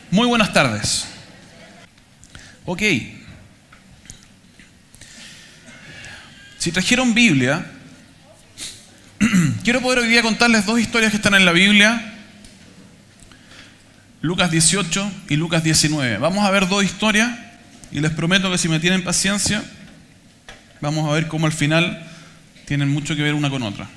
Muy buenas tardes. Ok. Si trajeron Biblia, quiero poder hoy día contarles dos historias que están en la Biblia. Lucas 18 y Lucas 19. Vamos a ver dos historias y les prometo que si me tienen paciencia, vamos a ver cómo al final tienen mucho que ver una con otra.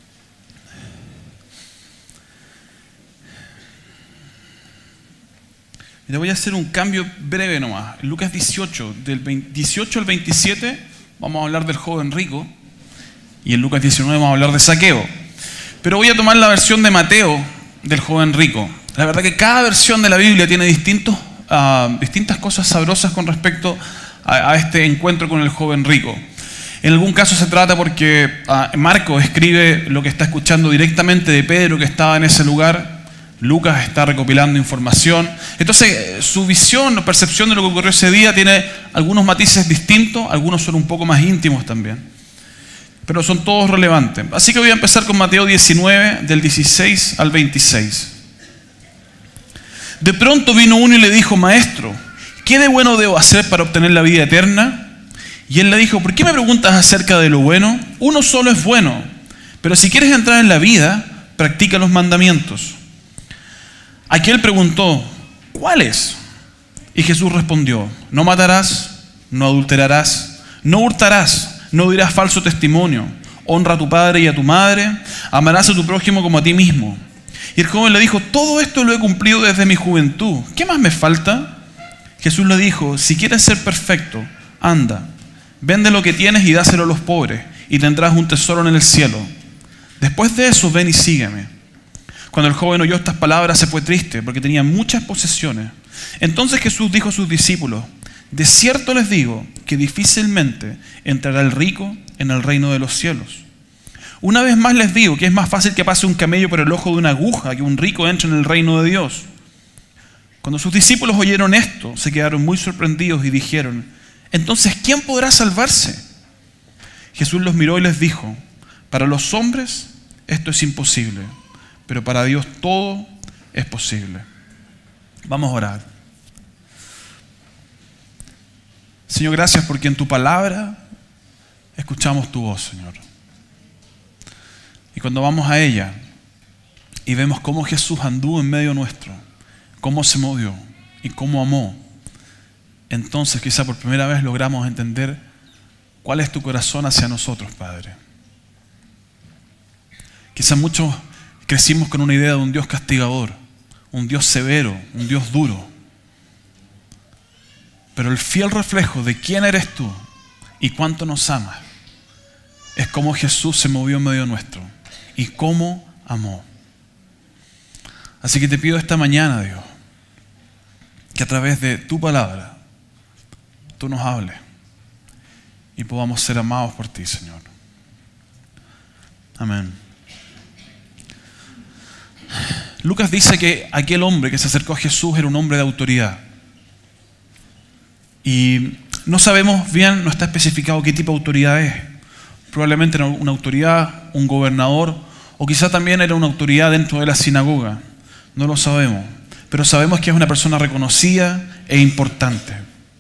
Le voy a hacer un cambio breve nomás. En Lucas 18, del 18 al 27, vamos a hablar del joven rico. Y en Lucas 19 vamos a hablar de Zaqueo. Pero voy a tomar la versión de Mateo del joven rico. La verdad que cada versión de la Biblia tiene distintas cosas sabrosas con respecto a este encuentro con el joven rico. En algún caso se trata porque Marcos escribe lo que está escuchando directamente de Pedro, que estaba en ese lugar. Lucas está recopilando información. Entonces, su visión o percepción de lo que ocurrió ese día tiene algunos matices distintos, algunos son un poco más íntimos también. Pero son todos relevantes. Así que voy a empezar con Mateo 19, del 16 al 26. De pronto vino uno y le dijo: Maestro, ¿qué de bueno debo hacer para obtener la vida eterna? Y él le dijo: ¿por qué me preguntas acerca de lo bueno? Uno solo es bueno, pero si quieres entrar en la vida, practica los mandamientos. Aquel preguntó: ¿cuáles? Y Jesús respondió: no matarás, no adulterarás, no hurtarás, no dirás falso testimonio, honra a tu padre y a tu madre, amarás a tu prójimo como a ti mismo. Y el joven le dijo: todo esto lo he cumplido desde mi juventud, ¿qué más me falta? Jesús le dijo: si quieres ser perfecto, anda, vende lo que tienes y dáselo a los pobres, y tendrás un tesoro en el cielo. Después de eso, ven y sígueme. Cuando el joven oyó estas palabras, se fue triste, porque tenía muchas posesiones. Entonces Jesús dijo a sus discípulos: de cierto les digo que difícilmente entrará el rico en el reino de los cielos. Una vez más les digo que es más fácil que pase un camello por el ojo de una aguja que un rico entre en el reino de Dios. Cuando sus discípulos oyeron esto, se quedaron muy sorprendidos y dijeron: entonces, ¿quién podrá salvarse? Jesús los miró y les dijo: para los hombres esto es imposible, pero para Dios todo es posible. Vamos a orar. Señor, gracias porque en tu palabra escuchamos tu voz, Señor. Y cuando vamos a ella y vemos cómo Jesús anduvo en medio nuestro, cómo se movió y cómo amó, entonces quizá por primera vez logramos entender cuál es tu corazón hacia nosotros, Padre. Quizá muchos crecimos con una idea de un Dios castigador, un Dios severo, un Dios duro. Pero el fiel reflejo de quién eres tú y cuánto nos amas es cómo Jesús se movió en medio nuestro y cómo amó. Así que te pido esta mañana, Dios, que a través de tu palabra tú nos hables y podamos ser amados por ti, Señor. Amén. Lucas dice que aquel hombre que se acercó a Jesús era un hombre de autoridad. Y no sabemos bien, no está especificado qué tipo de autoridad es. Probablemente era una autoridad, un gobernador, o quizá también era una autoridad dentro de la sinagoga. No lo sabemos, pero sabemos que es una persona reconocida e importante.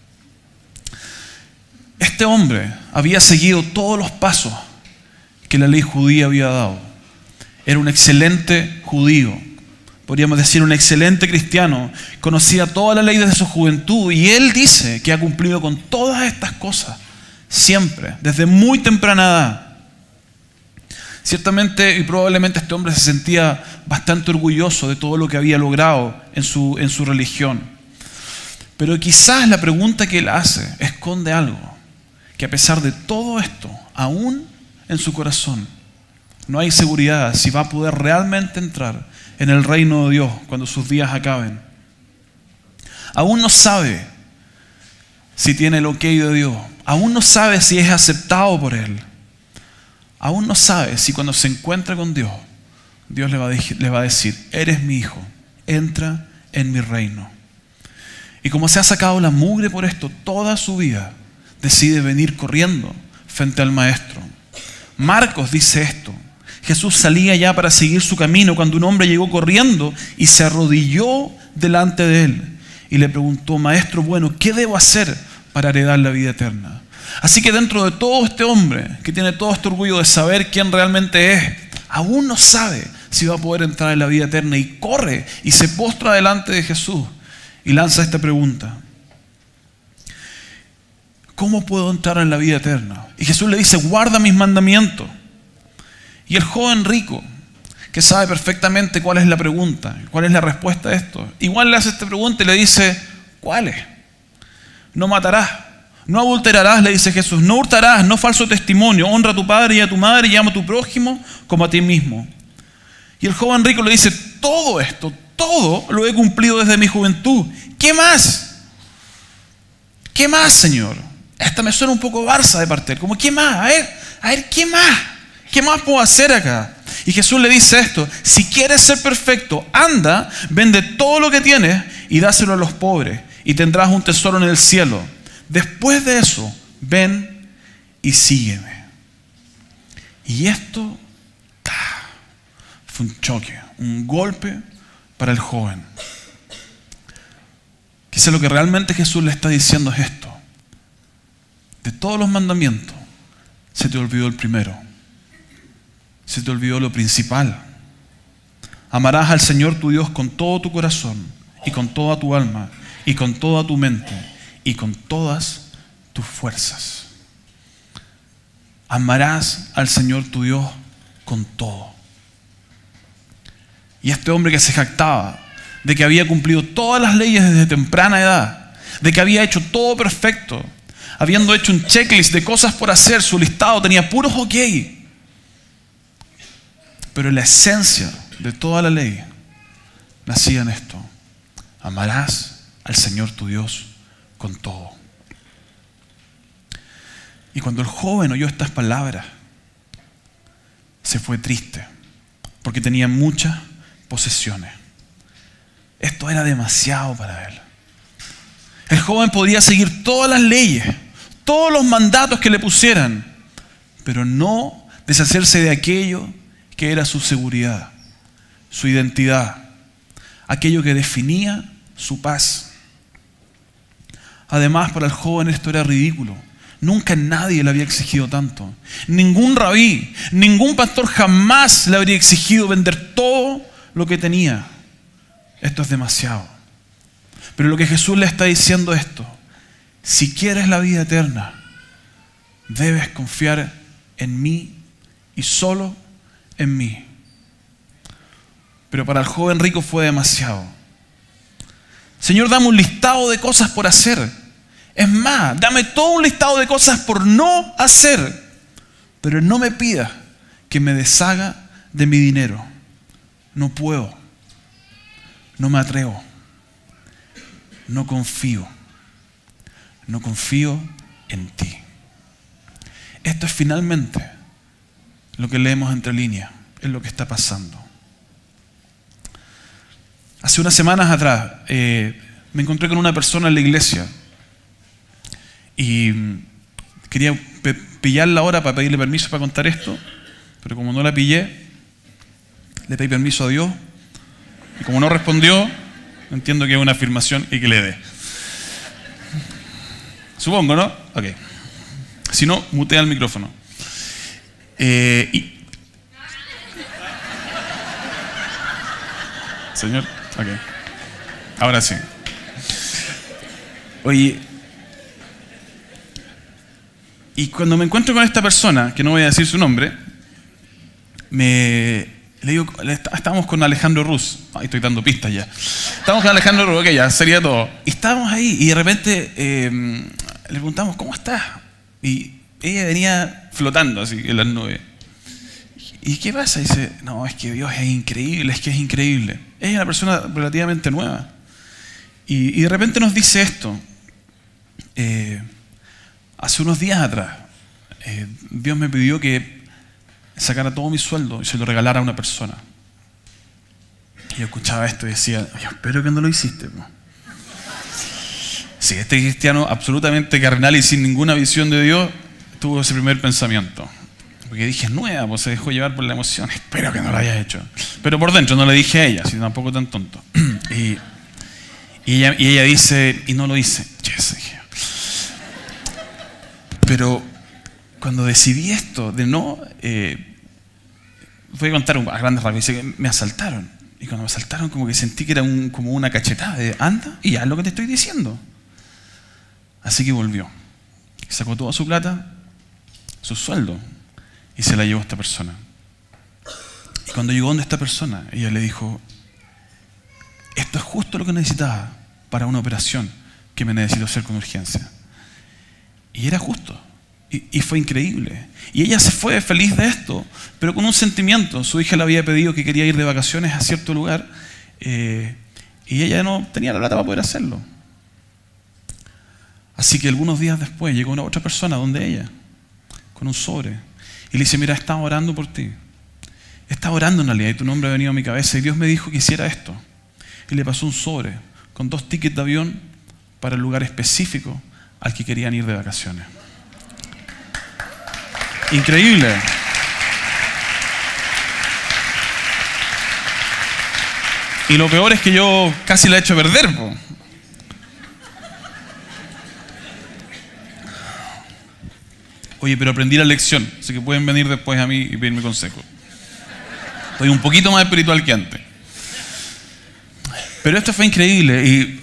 Este hombre había seguido todos los pasos que la ley judía había dado. Era un excelente judío, podríamos decir un excelente cristiano, conocía toda la ley desde su juventud y él dice que ha cumplido con todas estas cosas, siempre, desde muy temprana edad. Ciertamente y probablemente este hombre se sentía bastante orgulloso de todo lo que había logrado en su religión. Pero quizás la pregunta que él hace esconde algo, que a pesar de todo esto, aún en su corazón, no hay seguridad si va a poder realmente entrar en el reino de Dios cuando sus días acaben. Aún no sabe si tiene el ok de Dios. Aún no sabe si es aceptado por Él. Aún no sabe si cuando se encuentra con Dios, Dios le va a decir: eres mi hijo, entra en mi reino. Y como se ha sacado la mugre por esto toda su vida, decide venir corriendo frente al Maestro. Marcos dice esto: Jesús salía ya para seguir su camino cuando un hombre llegó corriendo y se arrodilló delante de él. y le preguntó: Maestro bueno, ¿qué debo hacer para heredar la vida eterna? Así que dentro de todo este hombre que tiene todo este orgullo de saber quién realmente es, aún no sabe si va a poder entrar en la vida eterna, y corre y se postra delante de Jesús y lanza esta pregunta: ¿cómo puedo entrar en la vida eterna? Y Jesús le dice: guarda mis mandamientos. Y el joven rico, que sabe perfectamente cuál es la pregunta, cuál es la respuesta a esto, igual le hace esta pregunta y le dice: ¿cuáles? No matarás, no adulterarás, le dice Jesús, no hurtarás, no falso testimonio, honra a tu padre y a tu madre y ama a tu prójimo como a ti mismo. Y el joven rico le dice: todo esto, todo lo he cumplido desde mi juventud. ¿Qué más? ¿Qué más, Señor? Esta me suena un poco Barça de parte, como ¿qué más? A ver, ¿qué más? ¿Qué más puedo hacer acá? Y Jesús le dice esto: si quieres ser perfecto, anda, vende todo lo que tienes y dáselo a los pobres y tendrás un tesoro en el cielo. Después de eso, ven y sígueme. Y esto fue un choque, un golpe para el joven. Quizá lo que realmente Jesús le está diciendo es esto: de todos los mandamientos, se te olvidó el primero. Se te olvidó lo principal. Amarás al Señor tu Dios con todo tu corazón y con toda tu alma y con toda tu mente y con todas tus fuerzas. Amarás al Señor tu Dios con todo. Y este hombre que se jactaba de que había cumplido todas las leyes desde temprana edad, de que había hecho todo perfecto, habiendo hecho un checklist de cosas por hacer, su listado tenía puros ok. Pero la esencia de toda la ley nacía en esto: amarás al Señor tu Dios con todo. Y cuando el joven oyó estas palabras, se fue triste, porque tenía muchas posesiones. Esto era demasiado para él. El joven podía seguir todas las leyes, todos los mandatos que le pusieran, pero no deshacerse de aquello que era su seguridad, su identidad, aquello que definía su paz. Además, para el joven esto era ridículo. Nunca nadie le había exigido tanto. Ningún rabí, ningún pastor jamás le habría exigido vender todo lo que tenía. Esto es demasiado. Pero lo que Jesús le está diciendo es esto: si quieres la vida eterna, debes confiar en mí y solo en mí. Pero para el joven rico fue demasiado. Señor, dame un listado de cosas por hacer. Es más, dame todo un listado de cosas por no hacer. Pero no me pidas que me deshaga de mi dinero. No puedo. No me atrevo. No confío. No confío en ti. Esto es finalmente lo que leemos entre líneas, es lo que está pasando. Hace unas semanas atrás me encontré con una persona en la iglesia y quería pillarla ahora para pedirle permiso para contar esto, pero como no la pillé, le pedí permiso a Dios y como no respondió, entiendo que es una afirmación y que le dé. Supongo, ¿no? Ok. Si no, mutea el micrófono. Señor, ok. Ahora sí. Oye, y cuando me encuentro con esta persona, que no voy a decir su nombre, le digo, estábamos con Alejandro Ruz. Ay, estoy dando pistas ya. Estábamos con Alejandro Ruz, ok, ya sería todo. Y estábamos ahí y de repente le preguntamos: ¿cómo estás? Y ella venía flotando así en las nubes. ¿Y qué pasa? Y dice: no, es que Dios es increíble, es que es increíble. Ella es una persona relativamente nueva. Y de repente nos dice esto. Hace unos días atrás, Dios me pidió que sacara todo mi sueldo y se lo regalara a una persona. Y yo escuchaba esto y decía: yo espero que no lo hiciste, ¿no? Sí, este cristiano absolutamente carnal y sin ninguna visión de Dios tuvo ese primer pensamiento. Porque dije: es nueva, pues se dejó llevar por la emoción. Espero que no lo hayas hecho. Pero por dentro no le dije a ella, así tampoco tan tonto. Y ella dice, y no lo hice. Yes. Pero cuando decidí esto, de no... voy a contar a grandes rasgos. Dice que me asaltaron. Y cuando me asaltaron, como que sentí que era como una cachetada de anda y haz lo que te estoy diciendo. Así que volvió. Sacó toda su plata, su sueldo, y se la llevó a esta persona. Y cuando llegó donde esta persona, ella le dijo, esto es justo lo que necesitaba para una operación que me necesito hacer con urgencia. Y era justo. Y fue increíble. Y ella se fue feliz de esto, pero con un sentimiento. Su hija le había pedido que quería ir de vacaciones a cierto lugar y ella no tenía la plata para poder hacerlo. Así que algunos días después llegó una otra persona donde ella, con un sobre, y le dice, mira, estaba orando por ti. Estaba orando en realidad y tu nombre ha venido a mi cabeza y Dios me dijo que hiciera esto. Y le pasó un sobre con 2 tickets de avión para el lugar específico al que querían ir de vacaciones. Increíble. Y lo peor es que yo casi la he hecho perder, po. Oye, pero aprendí la lección, así que pueden venir después a mí y pedirme consejo. Estoy un poquito más espiritual que antes. Pero esto fue increíble y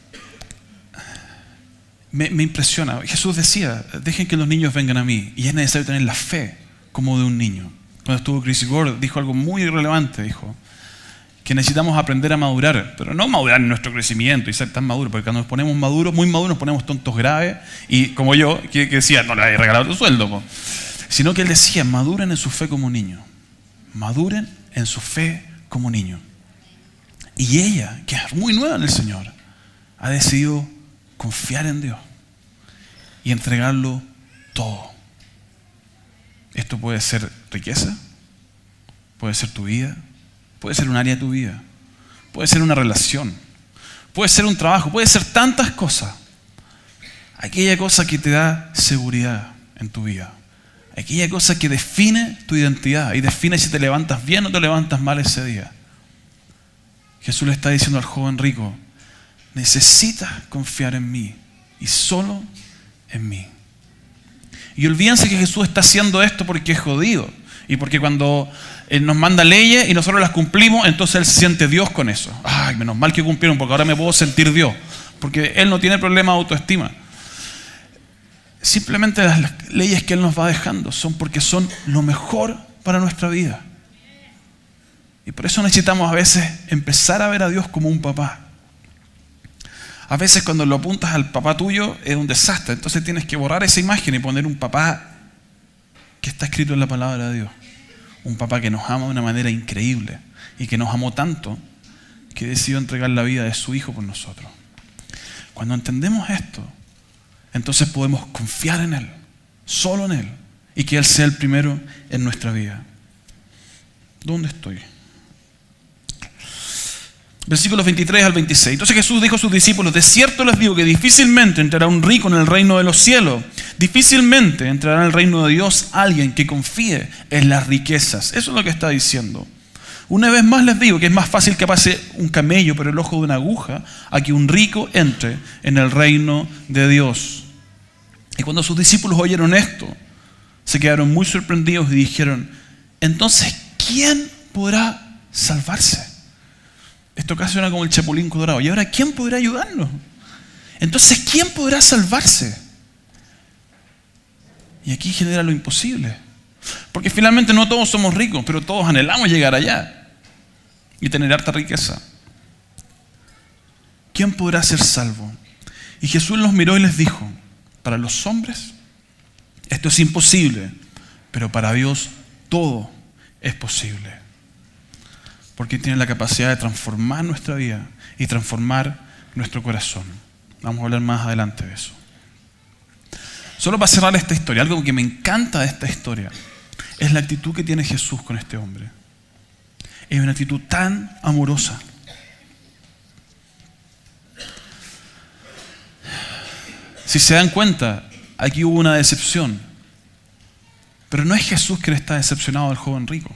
me impresiona. Jesús decía, dejen que los niños vengan a mí. Y es necesario tener la fe como de un niño. Cuando estuvo Chris Gord, dijo algo muy relevante. Dijo que necesitamos aprender a madurar. Pero no madurar en nuestro crecimiento y ser tan maduros. Porque cuando nos ponemos maduros, muy maduros, nos ponemos tontos graves. Y como yo, que decía, no le hay regalado tu sueldo. Po. Sino que él decía, maduren en su fe como niño. Maduren en su fe como niño. Y ella, que es muy nueva en el Señor, ha decidido confiar en Dios y entregarlo todo. Esto puede ser riqueza, puede ser tu vida, puede ser un área de tu vida, puede ser una relación, puede ser un trabajo, puede ser tantas cosas. Aquella cosa que te da seguridad en tu vida, aquella cosa que define tu identidad y define si te levantas bien o te levantas mal ese día. Jesús le está diciendo al joven rico, necesitas confiar en mí y solo en mí. Y olvídense que Jesús está haciendo esto porque es jodido y porque cuando Él nos manda leyes y nosotros las cumplimos, entonces Él se siente Dios con eso. Ay, menos mal que cumplieron porque ahora me puedo sentir Dios. Porque Él no tiene problema de autoestima. Simplemente las leyes que Él nos va dejando son porque son lo mejor para nuestra vida. Y por eso necesitamos a veces empezar a ver a Dios como un papá. A veces cuando lo apuntas al papá tuyo es un desastre. Entonces tienes que borrar esa imagen y poner un papá que está escrito en la palabra de Dios. Un papá que nos ama de una manera increíble y que nos amó tanto que decidió entregar la vida de su hijo por nosotros. Cuando entendemos esto, entonces podemos confiar en Él, solo en Él, y que Él sea el primero en nuestra vida. ¿Dónde estoy? Versículos 23 al 26. Entonces Jesús dijo a sus discípulos, de cierto les digo que difícilmente entrará un rico en el reino de los cielos. Difícilmente entrará en el reino de Dios alguien que confíe en las riquezas. Eso es lo que está diciendo. Una vez más les digo que es más fácil que pase un camello por el ojo de una aguja a que un rico entre en el reino de Dios. Y cuando sus discípulos oyeron esto, se quedaron muy sorprendidos y dijeron, entonces, ¿quién podrá salvarse? Esto casi suena como el Chapulín Colorado. ¿Y ahora quién podrá ayudarnos? Entonces, ¿quién podrá salvarse? Y aquí genera lo imposible. Porque finalmente no todos somos ricos, pero todos anhelamos llegar allá y tener harta riqueza. ¿Quién podrá ser salvo? Y Jesús los miró y les dijo, para los hombres esto es imposible, pero para Dios todo es posible. Porque tiene la capacidad de transformar nuestra vida y transformar nuestro corazón. Vamos a hablar más adelante de eso. Solo para cerrar esta historia, algo que me encanta de esta historia es la actitud que tiene Jesús con este hombre. Es una actitud tan amorosa. Si se dan cuenta, aquí hubo una decepción. Pero no es Jesús quien está decepcionado del joven rico.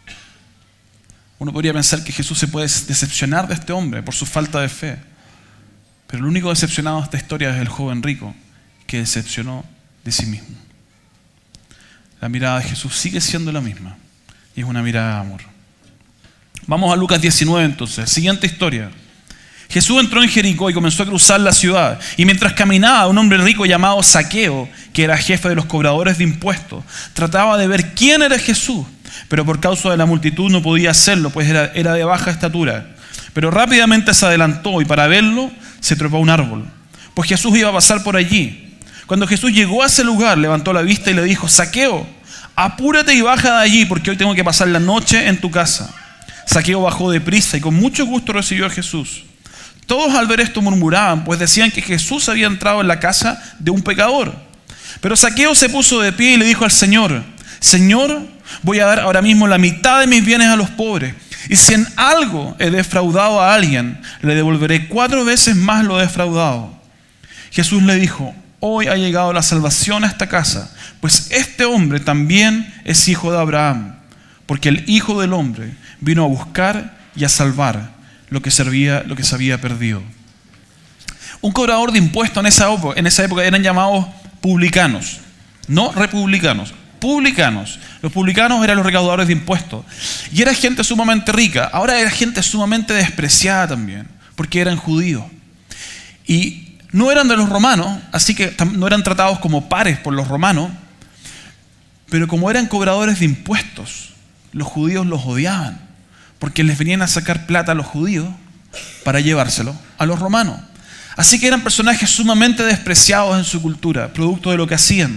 Uno podría pensar que Jesús se puede decepcionar de este hombre por su falta de fe. Pero el único decepcionado de esta historia es el joven rico, que decepcionó de sí mismo. La mirada de Jesús sigue siendo la misma, y es una mirada de amor. Vamos a Lucas 19 entonces, siguiente historia. Jesús entró en Jericó y comenzó a cruzar la ciudad. Y mientras caminaba, un hombre rico llamado Zaqueo, que era jefe de los cobradores de impuestos, trataba de ver quién era Jesús, pero por causa de la multitud no podía hacerlo, pues era de baja estatura. Pero rápidamente se adelantó y para verlo se trepó a un árbol, pues Jesús iba a pasar por allí. Cuando Jesús llegó a ese lugar, levantó la vista y le dijo: Zaqueo, apúrate y baja de allí, porque hoy tengo que pasar la noche en tu casa. Zaqueo bajó deprisa y con mucho gusto recibió a Jesús. Todos al ver esto murmuraban, pues decían que Jesús había entrado en la casa de un pecador. Pero Zaqueo se puso de pie y le dijo al Señor: Señor, voy a dar ahora mismo la mitad de mis bienes a los pobres. Y si en algo he defraudado a alguien, le devolveré 4 veces más lo defraudado. Jesús le dijo: hoy ha llegado la salvación a esta casa, pues este hombre también es hijo de Abraham, porque el Hijo del Hombre vino a buscar y a salvar lo que se había perdido. Un cobrador de impuestos en esa época eran llamados publicanos, no republicanos, publicanos. Los publicanos eran los recaudadores de impuestos y era gente sumamente rica. Ahora era gente sumamente despreciada también, porque eran judíos y no eran de los romanos, así que no eran tratados como pares por los romanos, pero como eran cobradores de impuestos, los judíos los odiaban, porque les venían a sacar plata a los judíos para llevárselo a los romanos. Así que eran personajes sumamente despreciados en su cultura, producto de lo que hacían.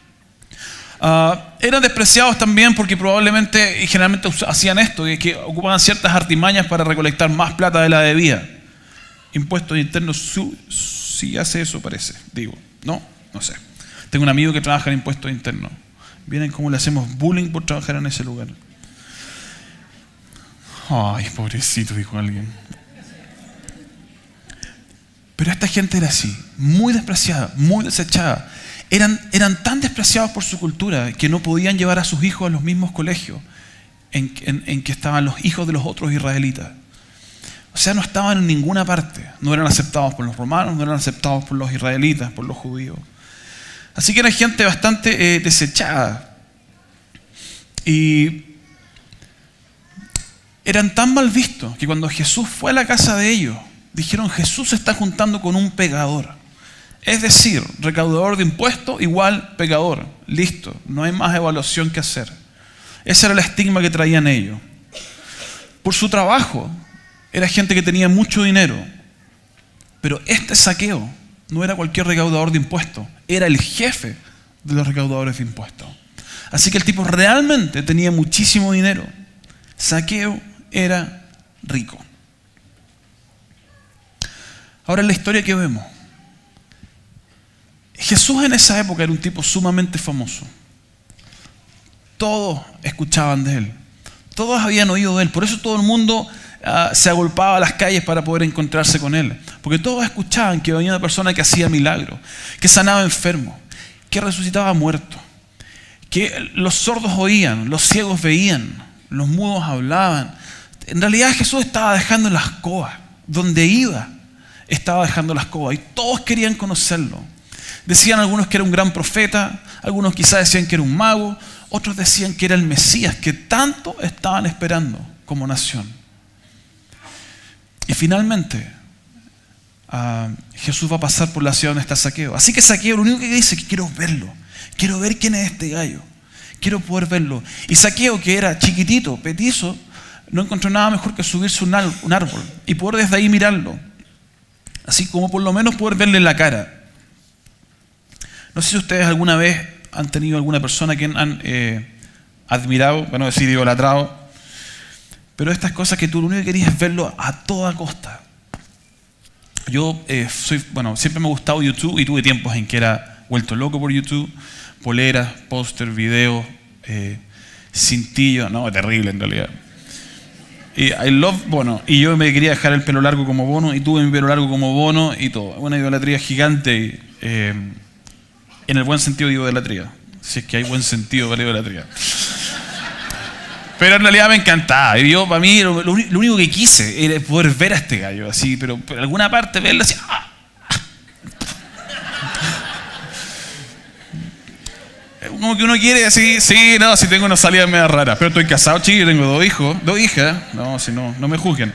Eran despreciados también porque probablemente y generalmente hacían esto, que ocupaban ciertas artimañas para recolectar más plata de la debida. Impuestos internos, sí hace eso parece, digo, no sé. Tengo un amigo que trabaja en impuestos internos. Miren cómo le hacemos bullying por trabajar en ese lugar. Ay, pobrecito, dijo alguien. Pero esta gente era así, muy despreciada, muy desechada. Eran tan despreciados por su cultura que no podían llevar a sus hijos a los mismos colegios en que estaban los hijos de los otros israelitas. O sea, no estaban en ninguna parte. No eran aceptados por los romanos, no eran aceptados por los israelitas, por los judíos. Así que era gente bastante desechada. Y eran tan mal vistos que cuando Jesús fue a la casa de ellos, dijeron: Jesús se está juntando con un pecador. Es decir, recaudador de impuestos igual pecador. Listo, no hay más evaluación que hacer. Ese era el estigma que traían ellos. Por su trabajo, era gente que tenía mucho dinero. Pero este Zaqueo no era cualquier recaudador de impuestos, era el jefe de los recaudadores de impuestos. Así que el tipo realmente tenía muchísimo dinero. Zaqueo era rico. Ahora en la historia que vemos, Jesús en esa época era un tipo sumamente famoso. Todos escuchaban de él. Todos habían oído de él. Por eso todo el mundo se agolpaba a las calles para poder encontrarse con él. Porque todos escuchaban que venía una persona que hacía milagros, que sanaba enfermos, que resucitaba muertos, que los sordos oían, los ciegos veían, los mudos hablaban. En realidad Jesús estaba dejando las cosas. Donde iba, estaba dejando las cosas. Y todos querían conocerlo. Decían algunos que era un gran profeta, algunos quizás decían que era un mago, otros decían que era el Mesías, que tanto estaban esperando como nación. Y finalmente, Jesús va a pasar por la ciudad donde está Zaqueo. Así que Zaqueo lo único que dice es que quiero verlo, quiero ver quién es este gallo, quiero poder verlo. Y Zaqueo, que era chiquitito, petizo, no encontró nada mejor que subirse a un árbol y poder desde ahí mirarlo. Así como por lo menos poder verle la cara. No sé si ustedes alguna vez han tenido alguna persona que han admirado, para no decir idolatrado, pero estas cosas que tú lo único que querías es verlo a toda costa. Yo siempre me ha gustado YouTube y tuve tiempos en que era vuelto loco por YouTube, poleras, póster, videos, cintillo, no, terrible en realidad. Y y yo me quería dejar el pelo largo como Bono y tuve mi pelo largo como Bono y todo. Una idolatría gigante. En el buen sentido de idolatría, si es que hay buen sentido para idolatría. Pero en realidad me encantaba. Y yo, para mí, lo único que quise era poder ver a este gallo, así, pero por alguna parte verlo así, como que uno quiere decir, sí, no, si tengo una salida media rara, pero estoy casado, chico, tengo 2 hijos, 2 hijas, no, si no, no me juzguen.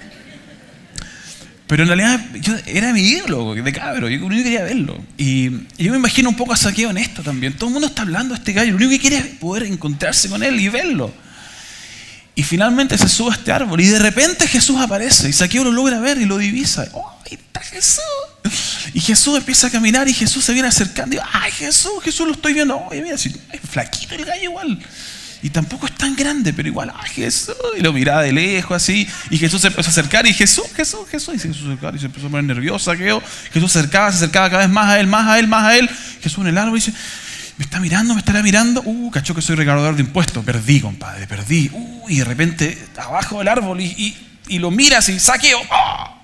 Pero en realidad yo era mi ídolo de cabro, yo quería verlo. Y yo me imagino un poco a Zaqueo en esto también. Todo el mundo está hablando de este gallo, lo único que quiere es poder encontrarse con él y verlo. Y finalmente se sube a este árbol y de repente Jesús aparece y Zaqueo lo logra ver y lo divisa. ¡Oh, ahí está Jesús! Y Jesús empieza a caminar y Jesús se viene acercando y ¡ay, Jesús lo estoy viendo! ¡Oye, mira, si es flaquito el gallo igual! Y tampoco es tan grande, pero igual, ¡ay, Jesús! Y lo miraba de lejos así. Y Jesús se empezó a acercar y Jesús. Y Jesús se acercó y se empezó a poner nervioso, Zaqueo. Jesús se acercaba cada vez más a él. Jesús en el árbol dice, me estará mirando. Cachó que soy recaudador de impuestos. Perdí, compadre, perdí. Y de repente, abajo del árbol y lo mira así, Zaqueo. ¡Oh!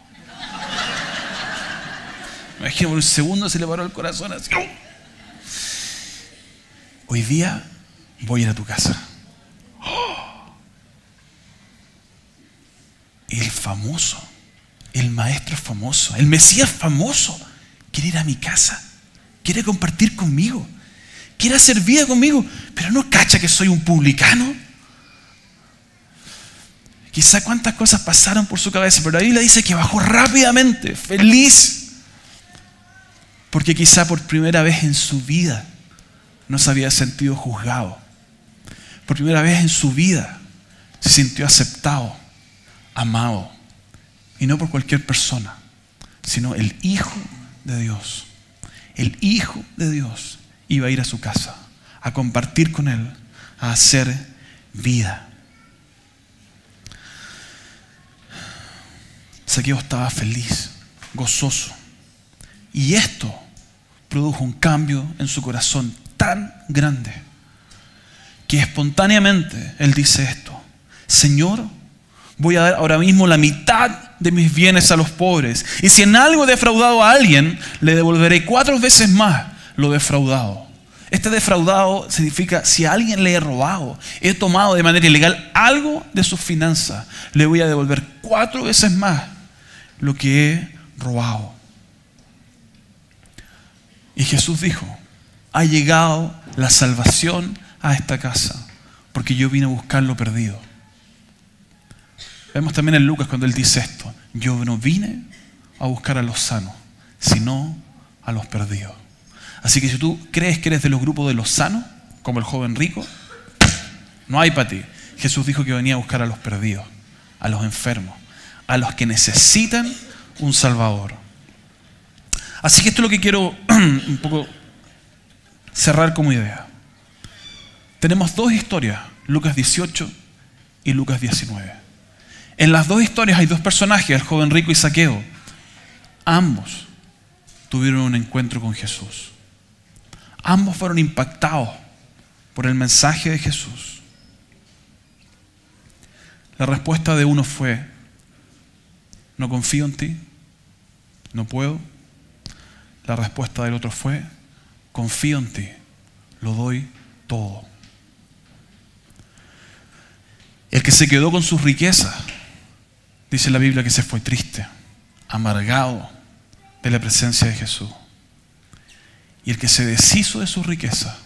Me imagino por un segundo se le paró el corazón así. Hoy día voy a ir a tu casa. ¡Oh! El famoso, el maestro famoso, el Mesías famoso, quiere ir a mi casa, quiere compartir conmigo, quiere hacer vida conmigo, pero no cacha que soy un publicano. Quizá cuántas cosas pasaron por su cabeza, pero la Biblia dice que bajó rápidamente, feliz, porque quizá por primera vez en su vida no se había sentido juzgado. Por primera vez en su vida se sintió aceptado, amado. Y no por cualquier persona, sino el Hijo de Dios. El Hijo de Dios iba a ir a su casa, a compartir con Él, a hacer vida. Zaqueo estaba feliz, gozoso. Y esto produjo un cambio en su corazón tan grande que espontáneamente él dice esto: Señor, voy a dar ahora mismo la mitad de mis bienes a los pobres, y si en algo he defraudado a alguien, le devolveré 4 veces más lo defraudado. Este defraudado significa, si a alguien le he robado, he tomado de manera ilegal algo de sus finanzas, le voy a devolver 4 veces más lo que he robado. Y Jesús dijo, ha llegado la salvación a esta casa, porque yo vine a buscar lo perdido. Vemos también en Lucas cuando él dice esto: yo no vine a buscar a los sanos, sino a los perdidos. Así que si tú crees que eres de los grupos de los sanos, como el joven rico, no hay para ti. Jesús dijo que venía a buscar a los perdidos, a los enfermos, a los que necesitan un Salvador. Así que esto es lo que quiero un poco cerrar como idea. Tenemos 2 historias, Lucas 18 y Lucas 19. En las 2 historias hay 2 personajes, el joven rico y Zaqueo. Ambos tuvieron un encuentro con Jesús. Ambos fueron impactados por el mensaje de Jesús. La respuesta de uno fue: no confío en ti, no puedo. La respuesta del otro fue: confío en ti, lo doy todo. El que se quedó con sus riquezas, dice la Biblia que se fue triste, amargado de la presencia de Jesús. Y el que se deshizo de sus riquezas,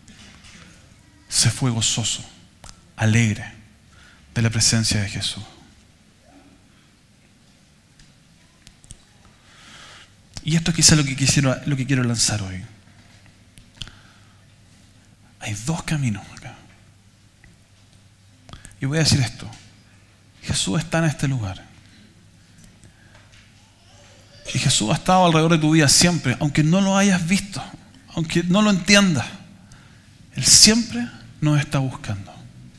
se fue gozoso, alegre de la presencia de Jesús. Y esto es quizá lo que quiero lanzar hoy. Hay 2 caminos acá. Y voy a decir esto: Jesús está en este lugar. Y Jesús ha estado alrededor de tu vida siempre, aunque no lo hayas visto, aunque no lo entiendas. Él siempre nos está buscando.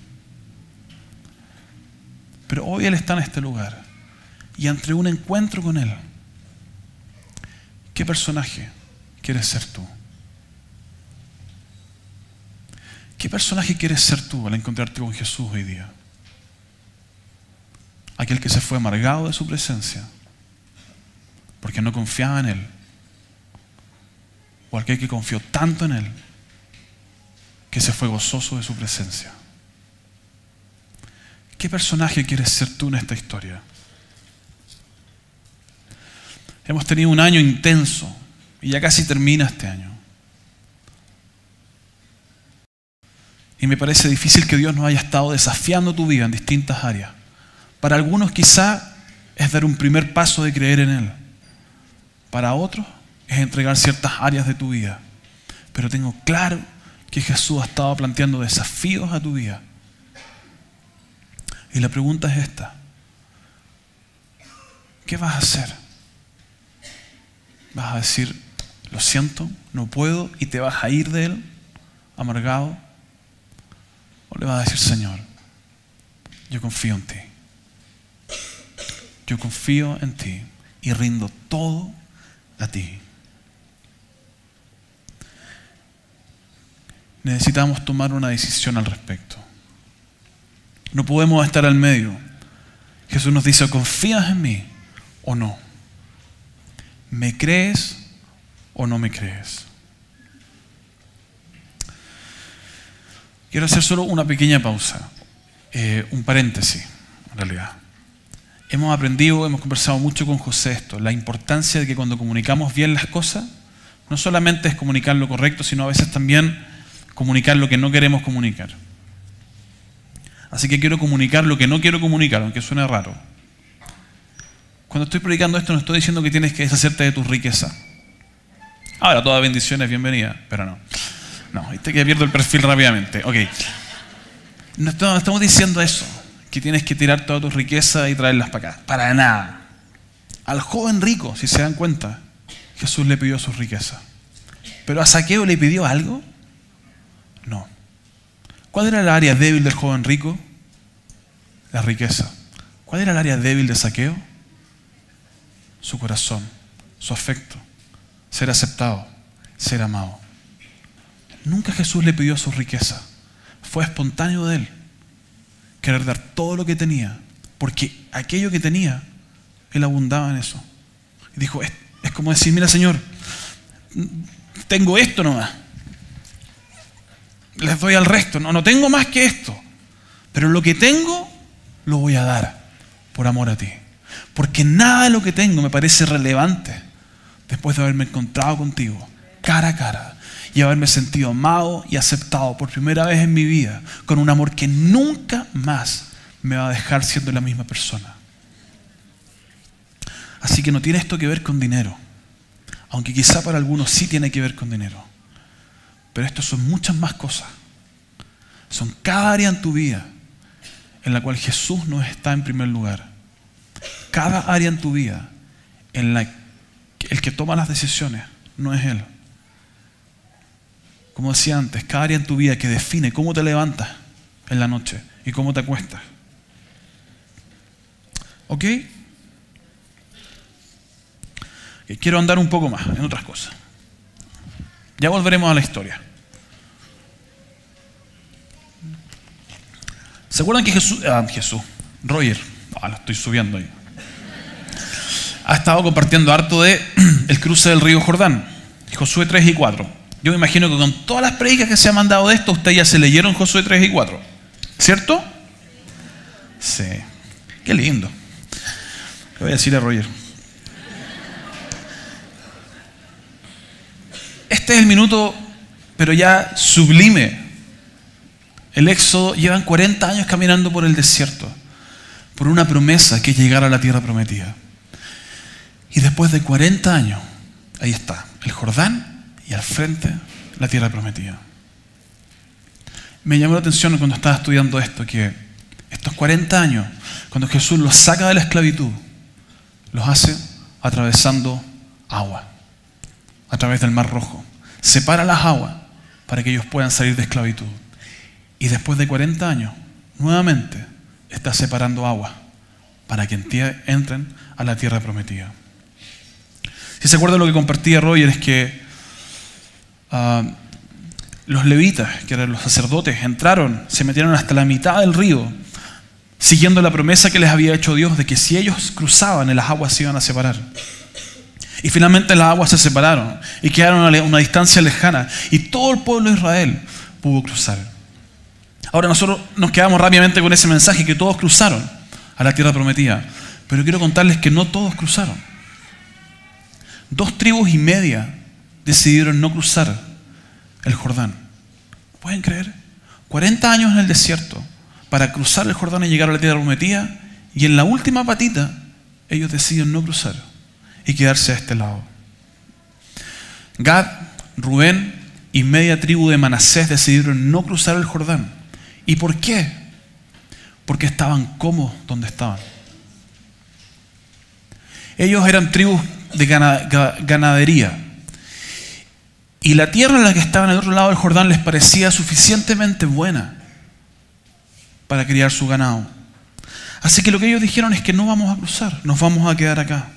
Pero hoy Él está en este lugar. Y ante un encuentro con Él, ¿qué personaje quieres ser tú? ¿Qué personaje quieres ser tú al encontrarte con Jesús hoy día? ¿Aquel que se fue amargado de su presencia porque no confiaba en Él? ¿O aquel que confió tanto en Él que se fue gozoso de su presencia? ¿Qué personaje quieres ser tú en esta historia? Hemos tenido un año intenso y ya casi termina este año. Y me parece difícil que Dios nos haya estado desafiando tu vida en distintas áreas. Para algunos quizá es dar un primer paso de creer en Él. Para otros es entregar ciertas áreas de tu vida. Pero tengo claro que Jesús ha estado planteando desafíos a tu vida. Y la pregunta es esta: ¿qué vas a hacer? ¿Vas a decir, lo siento, no puedo, y te vas a ir de Él, amargado? ¿O le vas a decir, Señor, yo confío en ti? Yo confío en ti y rindo todo a ti. Necesitamos tomar una decisión al respecto. No podemos estar al medio. Jesús nos dice, ¿confías en mí o no? ¿Me crees o no me crees? Quiero hacer solo una pequeña pausa, un paréntesis, en realidad. Hemos conversado mucho con José esto, la importancia de que cuando comunicamos bien las cosas, no solamente es comunicar lo correcto, sino a veces también comunicar lo que no queremos comunicar. Así que quiero comunicar lo que no quiero comunicar, aunque suene raro. Cuando estoy predicando esto, no estoy diciendo que tienes que deshacerte de tus riquezas. Ahora, toda bendición es bienvenida, pero no. No, viste que pierdo el perfil rápidamente. Ok. No estamos diciendo eso, que tienes que tirar toda tu riqueza y traerlas para acá. Para nada. Al joven rico, si se dan cuenta, Jesús le pidió sus riquezas. ¿Pero a Zaqueo le pidió algo? No. ¿Cuál era el área débil del joven rico? La riqueza. ¿Cuál era el área débil de Zaqueo? Su corazón, su afecto, ser aceptado, ser amado. Nunca Jesús le pidió su riqueza. Fue espontáneo de él querer dar todo lo que tenía, porque aquello que tenía, él abundaba en eso. Y dijo, es como decir, mira Señor, tengo esto nomás, les doy al resto, no tengo más que esto, pero lo que tengo lo voy a dar por amor a ti, porque nada de lo que tengo me parece relevante después de haberme encontrado contigo cara a cara y haberme sentido amado y aceptado por primera vez en mi vida con un amor que nunca más me va a dejar siendo la misma persona. Así que no tiene esto que ver con dinero, aunque quizá para algunos sí tiene que ver con dinero, pero esto son muchas más cosas. Son cada área en tu vida en la cual Jesús no está en primer lugar. Cada área en tu vida en la que el que toma las decisiones no es Él. Como decía antes, cada área en tu vida que define cómo te levantas en la noche y cómo te acuestas. ¿Ok? Quiero andar un poco más en otras cosas. Ya volveremos a la historia. ¿Se acuerdan que Roger, lo estoy subiendo ahí, ha estado compartiendo harto de el cruce del río Jordán, Josué 3 y 4. Yo me imagino que con todas las predicas que se han mandado de esto, ustedes ya se leyeron Josué 3 y 4. ¿Cierto? Sí. Qué lindo. Le voy a decir a Roger. Este es el minuto, pero ya sublime. El Éxodo, llevan 40 años caminando por el desierto, por una promesa que es llegar a la tierra prometida. Y después de 40 años, ahí está, el Jordán, y al frente, la tierra prometida. Me llamó la atención cuando estaba estudiando esto, que estos 40 años, cuando Jesús los saca de la esclavitud, los hace atravesando agua, a través del Mar Rojo. Separa las aguas para que ellos puedan salir de esclavitud. Y después de 40 años, nuevamente, está separando agua para que entren a la tierra prometida. Si se acuerdan lo que compartía Roger, es que los levitas, que eran los sacerdotes, entraron, se metieron hasta la mitad del río, siguiendo la promesa que les había hecho Dios de que si ellos cruzaban, las aguas se iban a separar. Y finalmente las aguas se separaron y quedaron a una distancia lejana, y todo el pueblo de Israel pudo cruzar. Ahora nosotros nos quedamos rápidamente con ese mensaje que todos cruzaron a la tierra prometida, pero quiero contarles que no todos cruzaron. 2,5 tribus decidieron no cruzar el Jordán. ¿Pueden creer? 40 años en el desierto para cruzar el Jordán y llegar a la tierra prometida, y en la última patita ellos deciden no cruzar y quedarse a este lado. Gad, Rubén y media tribu de Manasés decidieron no cruzar el Jordán. ¿Y por qué? Porque estaban cómodos donde estaban. Ellos eran tribus de ganadería. Y la tierra en la que estaban al otro lado del Jordán les parecía suficientemente buena para criar su ganado. Así que lo que ellos dijeron es que no vamos a cruzar, nos vamos a quedar acá.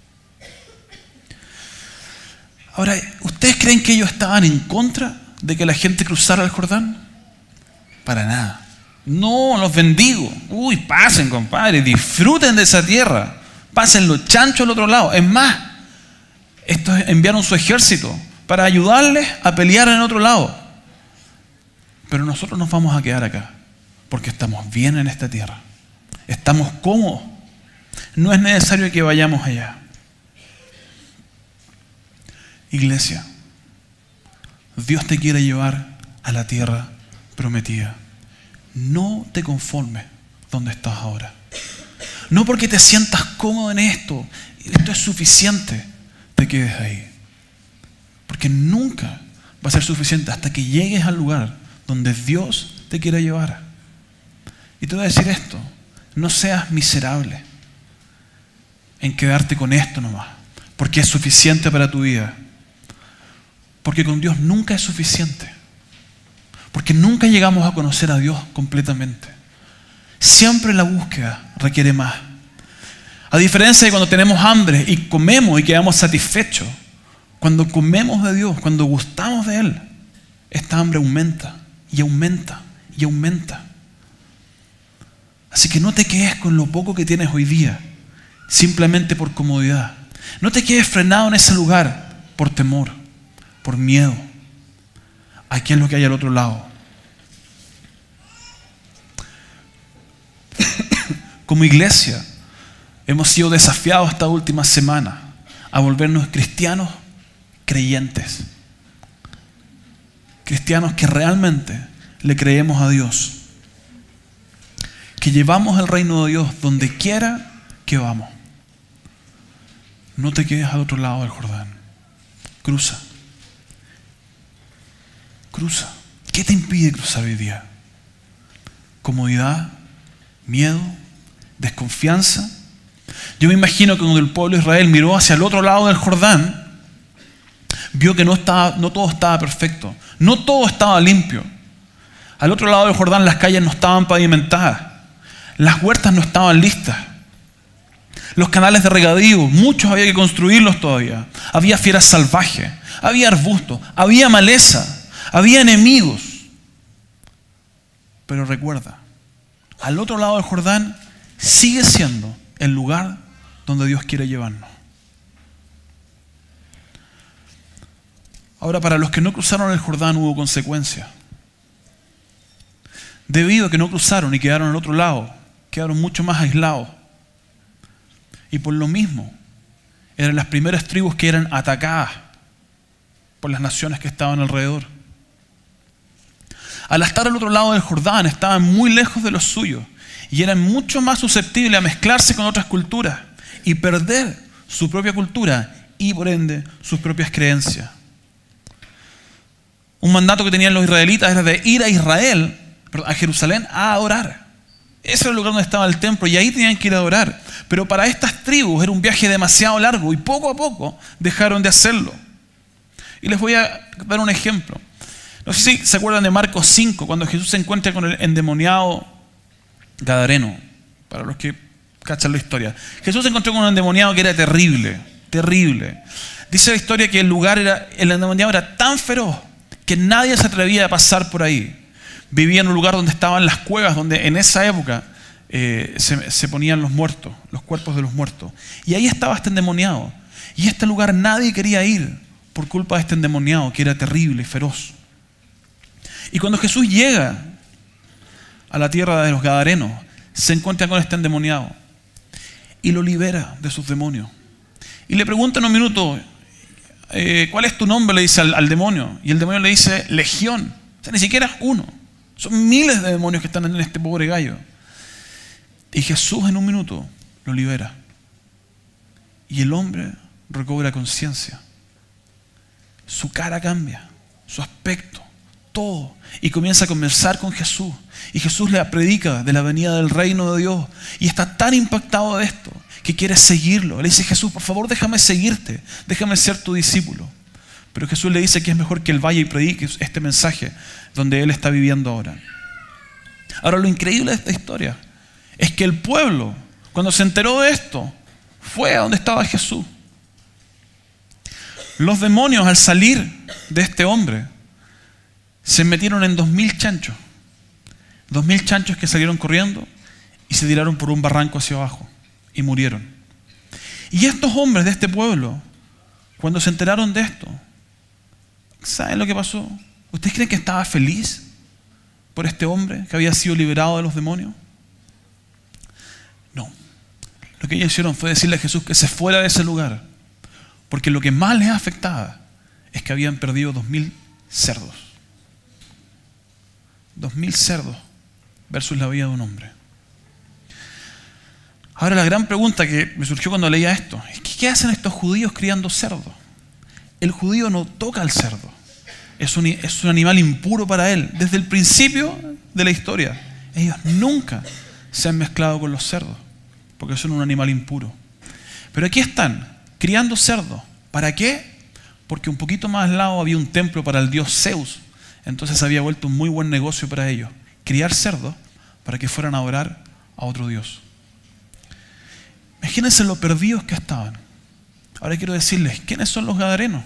Ahora, ¿ustedes creen que ellos estaban en contra de que la gente cruzara el Jordán? Para nada. No, los bendigo. Uy, pasen, compadre, disfruten de esa tierra. Pasen los chanchos al otro lado. Es más, estos enviaron su ejército para ayudarles a pelear en el otro lado. Pero nosotros nos vamos a quedar acá, porque estamos bien en esta tierra. Estamos cómodos. No es necesario que vayamos allá. Iglesia, Dios te quiere llevar a la tierra prometida. No te conformes donde estás ahora. No porque te sientas cómodo en esto es suficiente, te quedes ahí. Porque nunca va a ser suficiente hasta que llegues al lugar donde Dios te quiere llevar. Y te voy a decir esto, no seas miserable en quedarte con esto nomás, porque es suficiente para tu vida. Porque con Dios nunca es suficiente. Porque nunca llegamos a conocer a Dios completamente. Siempre la búsqueda requiere más. A diferencia de cuando tenemos hambre y comemos y quedamos satisfechos, cuando comemos de Dios, cuando gustamos de Él, esta hambre aumenta y aumenta y aumenta. Así que no te quedes con lo poco que tienes hoy día, simplemente por comodidad. No te quedes frenado en ese lugar por temor, por miedo. Aquí es lo que hay al otro lado. Como iglesia, hemos sido desafiados esta última semana a volvernos cristianos creyentes. Cristianos que realmente le creemos a Dios. Que llevamos el reino de Dios donde quiera que vamos. No te quedes al otro lado del Jordán. Cruza. Cruza. ¿Qué te impide cruzar hoy día? ¿Comodidad? ¿Miedo? ¿Desconfianza? Yo me imagino que cuando el pueblo de Israel miró hacia el otro lado del Jordán, vio que no todo estaba perfecto. No todo estaba limpio. Al otro lado del Jordán las calles no estaban pavimentadas. Las huertas no estaban listas. Los canales de regadío, muchos había que construirlos todavía. Había fieras salvajes, había arbustos, había maleza, había enemigos. Pero recuerda, al otro lado del Jordán sigue siendo el lugar donde Dios quiere llevarnos. Ahora, para los que no cruzaron el Jordán hubo consecuencias. Debido a que no cruzaron y quedaron al otro lado, quedaron mucho más aislados. Y por lo mismo, eran las primeras tribus que eran atacadas por las naciones que estaban alrededor. Al estar al otro lado del Jordán, estaban muy lejos de los suyos y eran mucho más susceptibles a mezclarse con otras culturas y perder su propia cultura y por ende sus propias creencias. Un mandato que tenían los israelitas era de ir a Jerusalén a adorar. Ese era el lugar donde estaba el templo y ahí tenían que ir a adorar. Pero para estas tribus era un viaje demasiado largo y poco a poco dejaron de hacerlo. Y les voy a dar un ejemplo. No sé si se acuerdan de Marcos 5, cuando Jesús se encuentra con el endemoniado gadareno. Para los que cachan la historia. Jesús se encontró con un endemoniado que era terrible, terrible. Dice la historia que el endemoniado era tan feroz que nadie se atrevía a pasar por ahí. Vivía en un lugar donde estaban las cuevas, donde en esa época se ponían los muertos, los cuerpos de los muertos. Y ahí estaba este endemoniado. Y este lugar nadie quería ir por culpa de este endemoniado que era terrible y feroz. Y cuando Jesús llega a la tierra de los gadarenos, se encuentra con este endemoniado y lo libera de sus demonios. Y le pregunta en un minuto, ¿cuál es tu nombre? Le dice al demonio. Y el demonio le dice, Legión. O sea, ni siquiera es uno, Son miles de demonios que están en este pobre gallo. Y Jesús en un minuto lo libera. Y el hombre recobra conciencia. Su cara cambia, su aspecto, todo. Y comienza a conversar con Jesús. Y Jesús le predica de la venida del reino de Dios. Y está tan impactado de esto que quiere seguirlo. Le dice: Jesús, por favor, déjame seguirte. Déjame ser tu discípulo. Pero Jesús le dice que es mejor que él vaya y predique este mensaje donde él está viviendo ahora. Ahora, lo increíble de esta historia es que el pueblo, cuando se enteró de esto, fue a donde estaba Jesús. Los demonios, al salir de este hombre, se metieron en 2000 chanchos. 2000 chanchos que salieron corriendo y se tiraron por un barranco hacia abajo y murieron. Y estos hombres de este pueblo, cuando se enteraron de esto, ¿saben lo que pasó? ¿Ustedes creen que estaba feliz por este hombre que había sido liberado de los demonios? No. Lo que ellos hicieron fue decirle a Jesús que se fuera de ese lugar, porque lo que más les afectaba es que habían perdido 2000 cerdos. 2000 cerdos versus la vida de un hombre. Ahora, la gran pregunta que me surgió cuando leía esto es: ¿qué hacen estos judíos criando cerdos? El judío no toca al cerdo. Es un animal impuro para él. Desde el principio de la historia, ellos nunca se han mezclado con los cerdos, porque son un animal impuro. Pero aquí están, criando cerdos. ¿Para qué? Porque un poquito más al lado había un templo para el dios Zeus. Entonces había vuelto un muy buen negocio para ellos. Criar cerdos para que fueran a adorar a otro dios. Imagínense lo perdidos que estaban. Ahora quiero decirles, ¿quiénes son los gadarenos?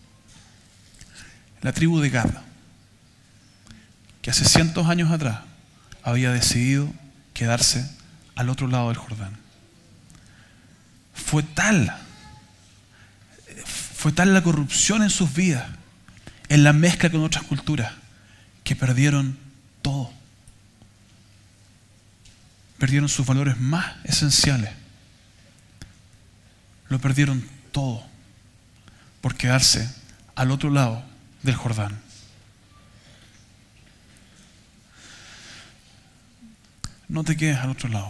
La tribu de Gad, que hace cientos de años atrás había decidido quedarse al otro lado del Jordán. Fue tal la corrupción en sus vidas, en la mezcla con otras culturas, que perdieron todo. Perdieron sus valores más esenciales. Lo perdieron todo por quedarse al otro lado del Jordán. No te quedes al otro lado.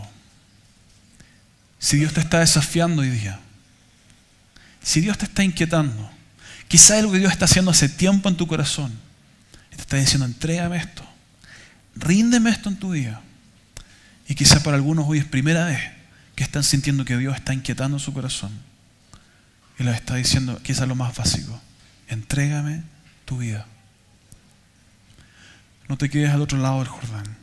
Si Dios te está desafiando hoy día, si Dios te está inquietando, quizá es lo que Dios está haciendo hace tiempo en tu corazón, y te está diciendo: entrégame esto, ríndeme esto en tu vida. Y quizá para algunos hoy es primera vez que están sintiendo que Dios está inquietando su corazón y les está diciendo quizá lo más básico: entrégame tu vida. No te quedes al otro lado del Jordán.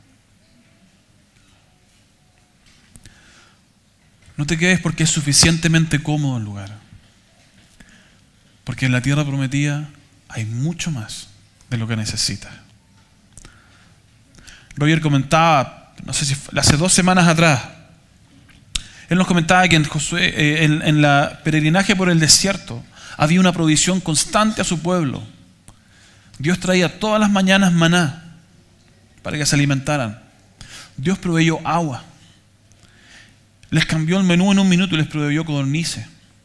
No te quedes porque es suficientemente cómodo el lugar. Porque en la tierra prometida hay mucho más de lo que necesitas. Roger comentaba, no sé si fue, hace 2 semanas atrás, él nos comentaba que en la peregrinaje por el desierto había una provisión constante a su pueblo. Dios traía todas las mañanas maná para que se alimentaran. Dios proveyó agua. Les cambió el menú en un minuto y les proveyó codornices.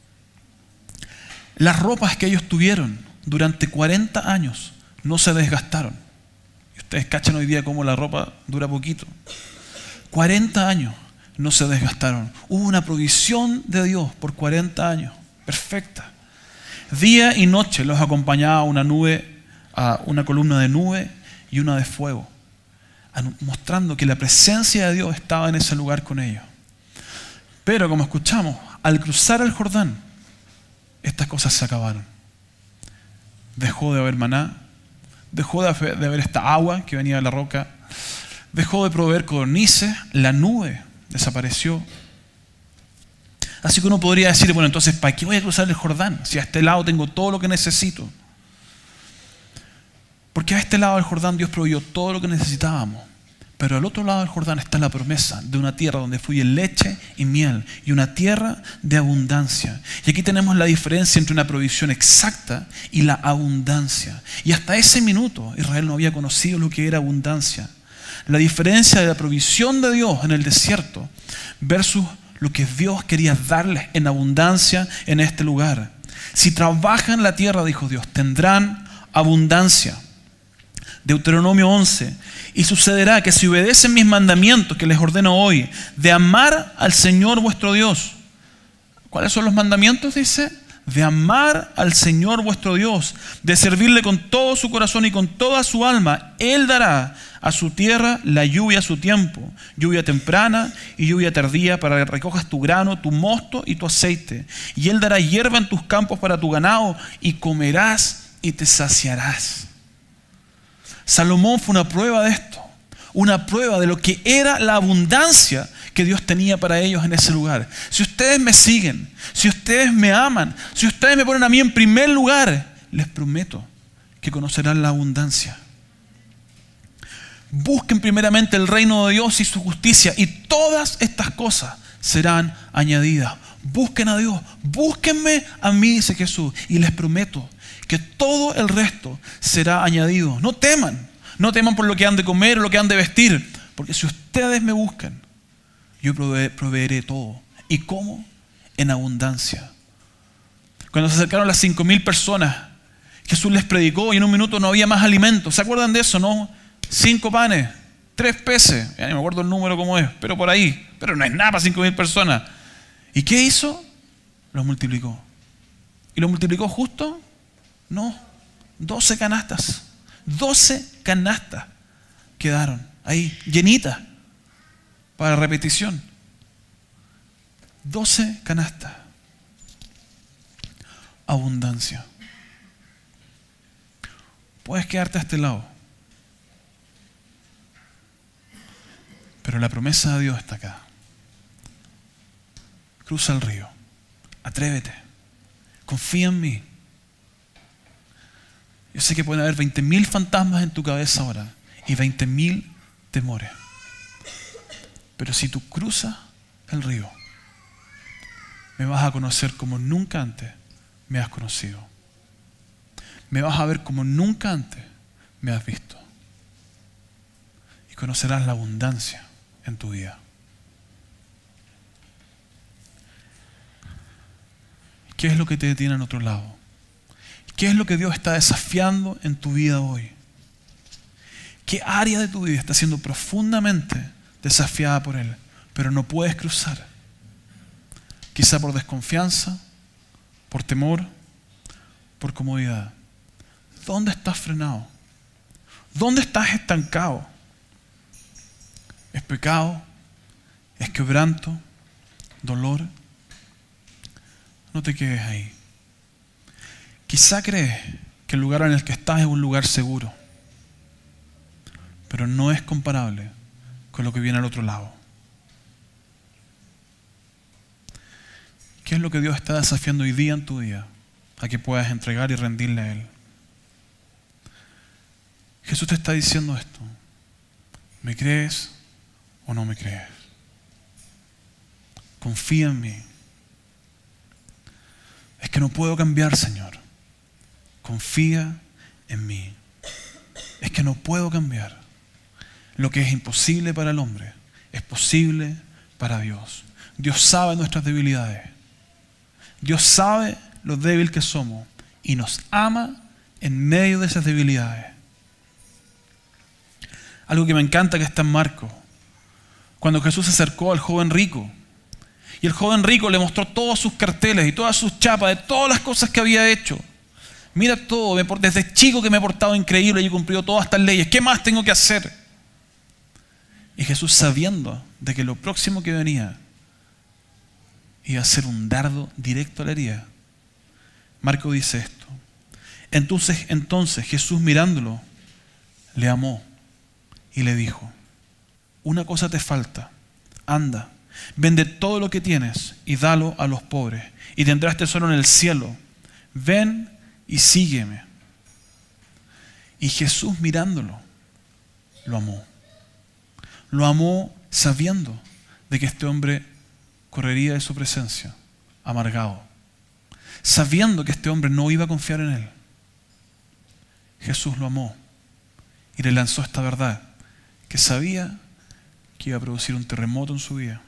Las ropas que ellos tuvieron durante 40 años no se desgastaron. Y ustedes cachan hoy día cómo la ropa dura poquito. 40 años no se desgastaron. Hubo una provisión de Dios por 40 años, perfecta. Día y noche los acompañaba una columna de nube y una de fuego, mostrando que la presencia de Dios estaba en ese lugar con ellos. Pero como escuchamos, al cruzar el Jordán, estas cosas se acabaron. Dejó de haber maná, dejó de haber esta agua que venía de la roca, dejó de proveer codornices, la nube desapareció. Así que uno podría decir: bueno, entonces, ¿para qué voy a cruzar el Jordán? Si a este lado tengo todo lo que necesito. Porque a este lado del Jordán Dios proveyó todo lo que necesitábamos. Pero al otro lado del Jordán está la promesa de una tierra donde fluye leche y miel, y una tierra de abundancia. Y aquí tenemos la diferencia entre una provisión exacta y la abundancia. Y hasta ese minuto Israel no había conocido lo que era abundancia. La diferencia de la provisión de Dios en el desierto versus lo que Dios quería darles en abundancia en este lugar. Si trabajan la tierra, dijo Dios, tendrán abundancia. Deuteronomio 11. Y sucederá que si obedecen mis mandamientos que les ordeno hoy, de amar al Señor vuestro Dios. ¿Cuáles son los mandamientos? Dice, de amar al Señor vuestro Dios, de servirle con todo su corazón y con toda su alma. Él dará a su tierra la lluvia a su tiempo, lluvia temprana y lluvia tardía, para que recojas tu grano, tu mosto y tu aceite. Y Él dará hierba en tus campos para tu ganado, y comerás y te saciarás. Salomón fue una prueba de esto, una prueba de lo que era la abundancia que Dios tenía para ellos en ese lugar. Si ustedes me siguen, si ustedes me aman, si ustedes me ponen a mí en primer lugar, les prometo que conocerán la abundancia. Busquen primeramente el reino de Dios y su justicia, y todas estas cosas serán añadidas. Busquen a Dios, búsquenme a mí, dice Jesús, y les prometo que todo el resto será añadido. No teman por lo que han de comer o lo que han de vestir, porque si ustedes me buscan, yo proveeré todo. ¿Y cómo? En abundancia. Cuando se acercaron las 5,000 personas, Jesús les predicó y en un minuto no había más alimento. ¿Se acuerdan de eso, no? 5 panes, 3 peces. Ya ni me acuerdo el número cómo es, pero por ahí. Pero no es nada para 5,000 personas. ¿Y qué hizo? Los multiplicó. ¿Y los multiplicó justo? No. 12 canastas. 12 canastas quedaron ahí, llenitas. Para repetición. 12 canastas. Abundancia. Puedes quedarte a este lado, pero la promesa de Dios está acá. Cruza el río. Atrévete. Confía en mí. Yo sé que pueden haber 20,000 fantasmas en tu cabeza ahora y 20,000 temores. Pero si tú cruzas el río, me vas a conocer como nunca antes me has conocido. Me vas a ver como nunca antes me has visto. Y conocerás la abundancia en tu vida. ¿Qué es lo que te detiene en otro lado? ¿Qué es lo que Dios está desafiando en tu vida hoy? ¿Qué área de tu vida está siendo profundamente desafiada por Él, pero no puedes cruzar? Quizá por desconfianza, por temor, por comodidad. ¿Dónde estás frenado? ¿Dónde estás estancado? ¿Es pecado? ¿Es quebranto? ¿Dolor? No te quedes ahí. Quizá crees que el lugar en el que estás es un lugar seguro, pero no es comparable con lo que viene al otro lado. ¿Qué es lo que Dios está desafiando hoy día en tu día a que puedas entregar y rendirle a Él? Jesús te está diciendo esto. ¿Me crees o no me crees? Confía en mí. Es que no puedo cambiar, Señor. Confía en mí. Es que no puedo cambiar. Lo que es imposible para el hombre es posible para Dios. Dios sabe nuestras debilidades. Dios sabe lo débil que somos y nos ama en medio de esas debilidades. Algo que me encanta que está en Marcos. Cuando Jesús se acercó al joven rico y el joven rico le mostró todos sus carteles y todas sus chapas de todas las cosas que había hecho. Mira todo, desde chico que me he portado increíble y he cumplido todas estas leyes. ¿Qué más tengo que hacer? Y Jesús, sabiendo de que lo próximo que venía iba a ser un dardo directo a la herida, Marco dice esto. Entonces Jesús, mirándolo, le amó y le dijo: una cosa te falta, anda, vende todo lo que tienes y dalo a los pobres, y tendrás tesoro en el cielo. Ven y sígueme. Y Jesús, mirándolo, lo amó. Lo amó sabiendo de que este hombre correría de su presencia amargado, sabiendo que este hombre no iba a confiar en él. Jesús lo amó y le lanzó esta verdad que sabía que iba a producir un terremoto en su vida.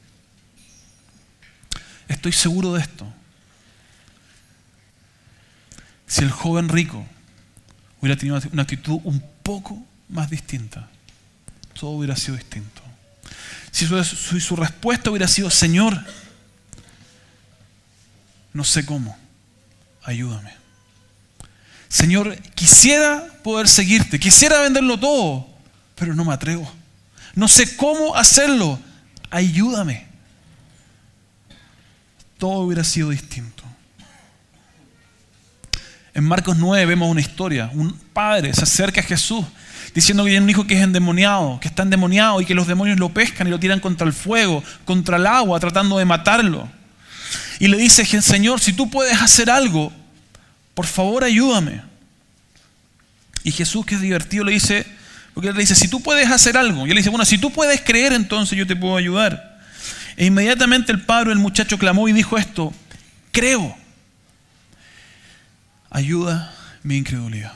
Estoy seguro de esto. Si el joven rico hubiera tenido una actitud un poco más distinta, todo hubiera sido distinto. Si su respuesta hubiera sido: Señor, no sé cómo, ayúdame. Señor, quisiera poder seguirte, quisiera venderlo todo, pero no me atrevo. No sé cómo hacerlo, ayúdame. Todo hubiera sido distinto. En Marcos 9 vemos una historia. Un padre se acerca a Jesús diciendo que tiene un hijo que es endemoniado, que está endemoniado y que los demonios lo pescan y lo tiran contra el fuego, contra el agua, tratando de matarlo. Y le dice: Señor, si tú puedes hacer algo, por favor ayúdame. Y Jesús, que es divertido, le dice, porque él le dice: si tú puedes hacer algo. Y él dice: bueno, si tú puedes creer, entonces yo te puedo ayudar. E inmediatamente el padre del muchacho clamó y dijo esto: creo. Ayuda mi incredulidad.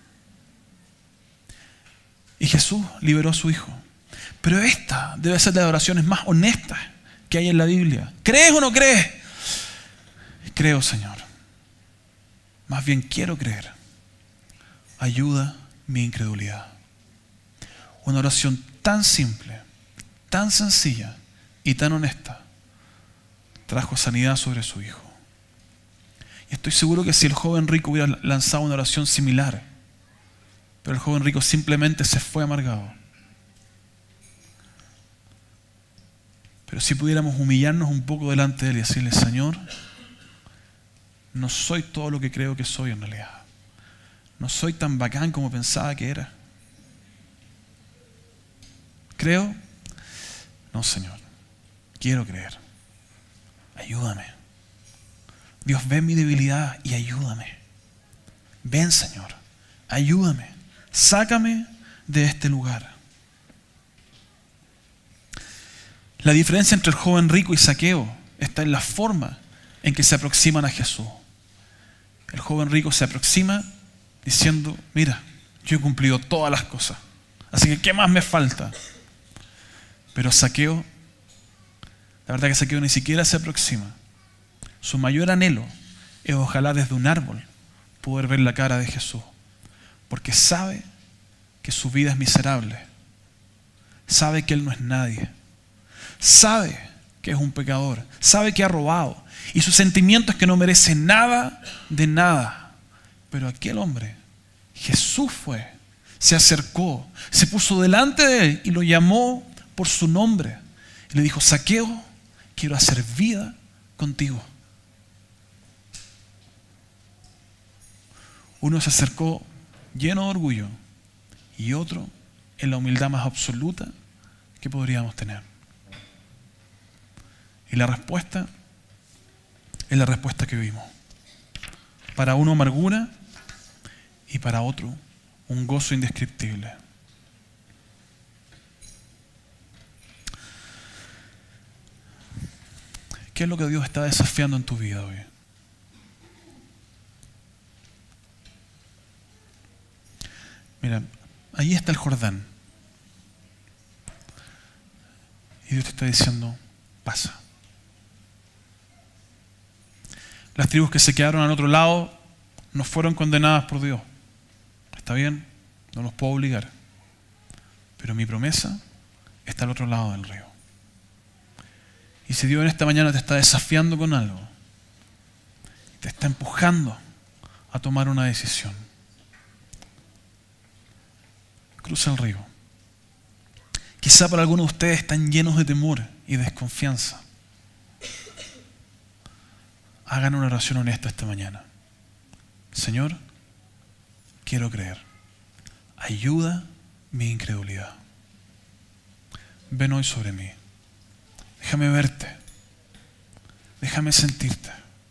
Y Jesús liberó a su hijo. Pero esta debe ser de las oraciones más honestas que hay en la Biblia. ¿Crees o no crees? Creo, Señor. Más bien quiero creer. Ayuda mi incredulidad. Una oración tan simple, tan sencilla y tan honesta trajo sanidad sobre su hijo. Y estoy seguro que si el joven rico hubiera lanzado una oración similar, pero el joven rico simplemente se fue amargado. Pero si pudiéramos humillarnos un poco delante de él y decirle: Señor, no soy todo lo que creo que soy en realidad. No soy tan bacán como pensaba que era. ¿Creo? No, Señor. Quiero creer. Ayúdame. Dios, ve mi debilidad y ayúdame. Ven, Señor. Ayúdame. Sácame de este lugar. La diferencia entre el joven rico y Zaqueo está en la forma en que se aproximan a Jesús. El joven rico se aproxima diciendo: mira, yo he cumplido todas las cosas, así que ¿qué más me falta? Pero Zaqueo, la verdad que Zaqueo ni siquiera se aproxima. Su mayor anhelo es ojalá desde un árbol poder ver la cara de Jesús, porque sabe que su vida es miserable, sabe que él no es nadie, sabe que es un pecador, sabe que ha robado y su sentimiento es que no merece nada de nada. Pero aquel hombre, Jesús fue, se acercó, se puso delante de él y lo llamó por su nombre y le dijo: Zaqueo, quiero hacer vida contigo. Uno se acercó lleno de orgullo y otro en la humildad más absoluta que podríamos tener. Y la respuesta es la respuesta que vimos. Para uno amargura y para otro un gozo indescriptible. ¿Qué es lo que Dios está desafiando en tu vida hoy? Mira, ahí está el Jordán. Y Dios te está diciendo: pasa. Las tribus que se quedaron al otro lado no fueron condenadas por Dios. ¿Está bien? No los puedo obligar. Pero mi promesa está al otro lado del río. Y si Dios en esta mañana te está desafiando con algo, te está empujando a tomar una decisión, cruza el río. Quizá para algunos de ustedes están llenos de temor y desconfianza. Hagan una oración honesta esta mañana. Señor, quiero creer. Ayuda mi incredulidad. Ven hoy sobre mí. Déjame verte. Déjame sentirte.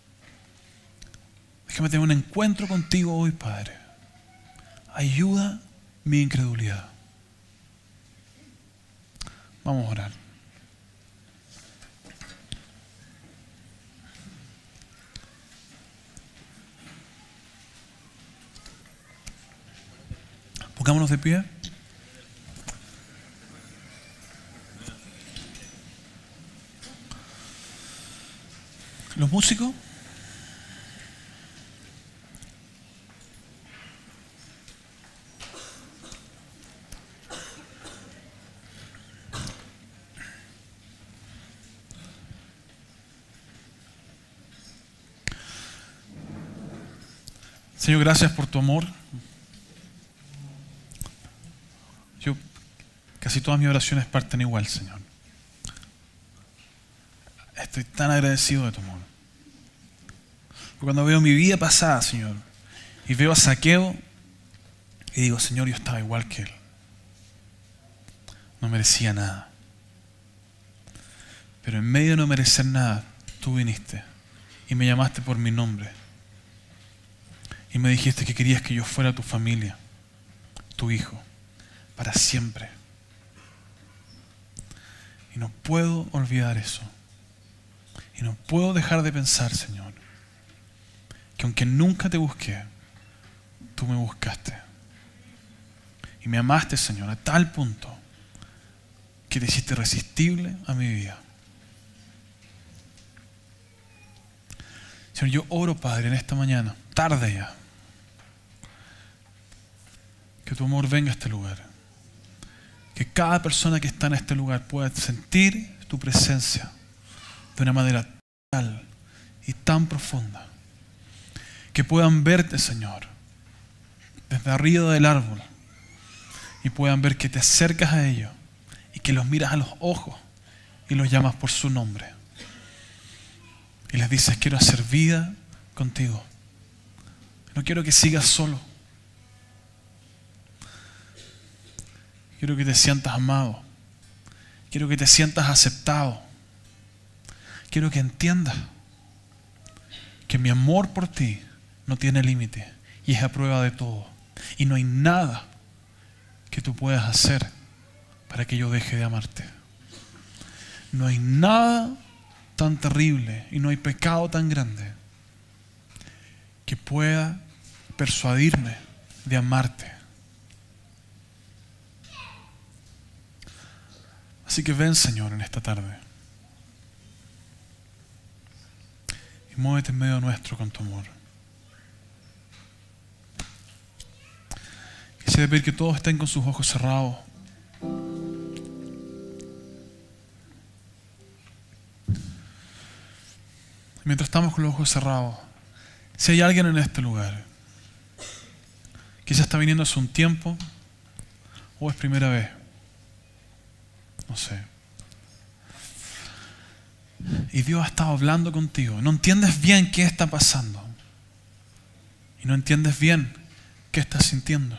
Déjame tener un encuentro contigo hoy, Padre. Ayuda mi incredulidad. Vamos a orar. Pongámonos de pie. Los músicos. Señor, gracias por tu amor. Casi todas mis oraciones parten igual, Señor. Estoy tan agradecido de tu amor. Porque cuando veo mi vida pasada, Señor, y veo a Zaqueo, y digo, Señor, yo estaba igual que él. No merecía nada. Pero en medio de no merecer nada, tú viniste y me llamaste por mi nombre. Y me dijiste que querías que yo fuera tu familia, tu hijo, para siempre. Y no puedo olvidar eso. Y no puedo dejar de pensar, Señor, que aunque nunca te busqué, tú me buscaste. Y me amaste, Señor, a tal punto que te hiciste irresistible a mi vida. Señor, yo oro, Padre, en esta mañana, tarde ya, que tu amor venga a este lugar. Que cada persona que está en este lugar pueda sentir tu presencia de una manera tal y tan profunda. Que puedan verte, Señor, desde arriba del árbol y puedan ver que te acercas a ellos y que los miras a los ojos y los llamas por su nombre. Y les dices, quiero hacer vida contigo. No quiero que sigas solo. Quiero que te sientas amado. Quiero que te sientas aceptado. Quiero que entiendas que mi amor por ti no tiene límite y es a prueba de todo. Y no hay nada que tú puedas hacer para que yo deje de amarte. No hay nada tan terrible y no hay pecado tan grande que pueda persuadirme de amarte. Así que ven, Señor, en esta tarde y muévete en medio nuestro con tu amor. Quisiera pedir que todos estén con sus ojos cerrados. Mientras estamos con los ojos cerrados, si hay alguien en este lugar, quizás está viniendo hace un tiempo o es primera vez, no sé, y Dios ha estado hablando contigo, no entiendes bien qué está pasando y no entiendes bien qué estás sintiendo,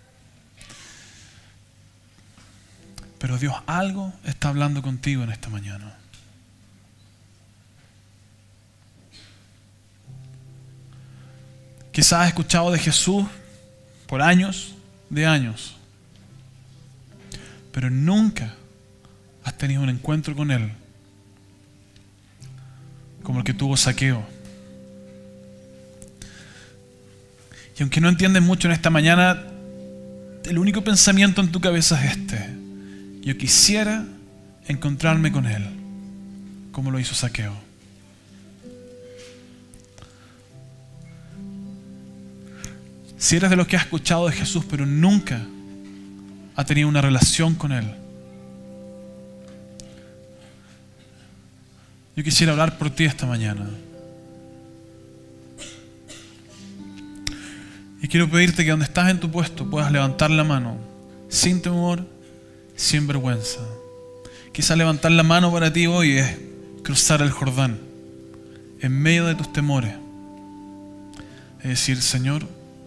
pero Dios algo está hablando contigo en esta mañana. Quizás has escuchado de Jesús por años de años, pero nunca has tenido un encuentro con Él como el que tuvo Zaqueo. Y aunque no entiendes mucho en esta mañana, el único pensamiento en tu cabeza es este: yo quisiera encontrarme con Él como lo hizo Zaqueo. Si eres de los que has escuchado de Jesús pero nunca ha tenido una relación con Él, yo quisiera orar por ti esta mañana. Y quiero pedirte que donde estás en tu puesto puedas levantar la mano, sin temor, sin vergüenza. Quizás levantar la mano para ti hoy es cruzar el Jordán en medio de tus temores. Es decir, Señor,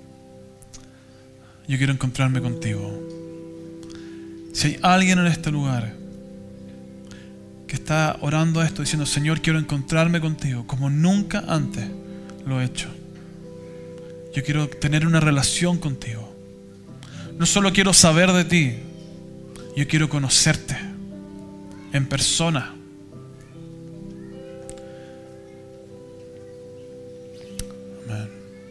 yo quiero encontrarme contigo. Si hay alguien en este lugar que está orando a esto, diciendo, Señor, quiero encontrarme contigo como nunca antes lo he hecho. Yo quiero tener una relación contigo. No solo quiero saber de ti, yo quiero conocerte en persona. Amén.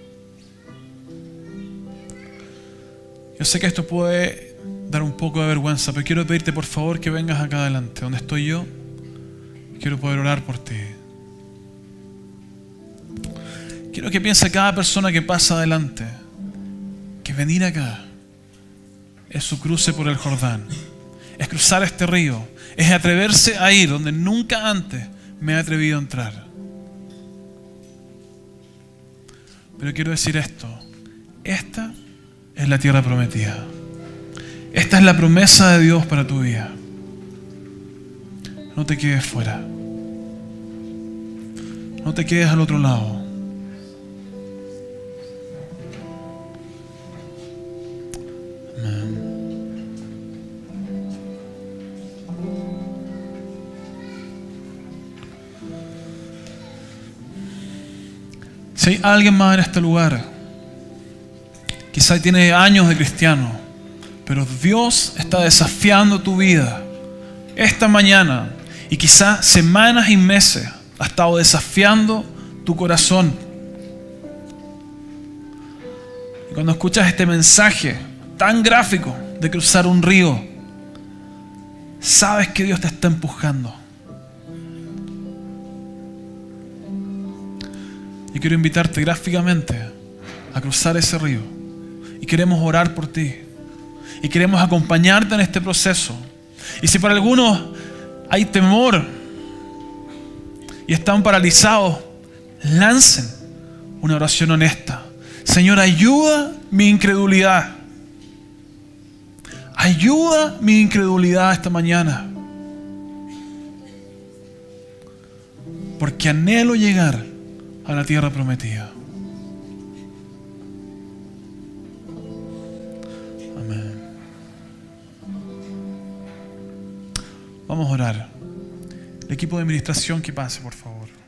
Yo sé que esto puede dar un poco de vergüenza, pero quiero pedirte por favor que vengas acá adelante, donde estoy yo. Quiero poder orar por ti. Quiero que piense cada persona que pasa adelante que venir acá es su cruce por el Jordán, es cruzar este río, es atreverse a ir donde nunca antes me he atrevido a entrar. Pero quiero decir esto: esta es la tierra prometida. Esta es la promesa de Dios para tu vida. No te quedes fuera. No te quedes al otro lado. Amén. Si hay alguien más en este lugar, quizá tiene años de cristiano, pero Dios está desafiando tu vida esta mañana y quizá semanas y meses ha estado desafiando tu corazón. Y cuando escuchas este mensaje tan gráfico de cruzar un río, sabes que Dios te está empujando. Y quiero invitarte gráficamente a cruzar ese río. Y queremos orar por ti. Y queremos acompañarte en este proceso. Y si para algunos hay temor y están paralizados, lancen una oración honesta. Señor, ayuda mi incredulidad. Ayuda mi incredulidad esta mañana. Porque anhelo llegar a la tierra prometida. Amén. Vamos a orar. El equipo de administración que pase, por favor.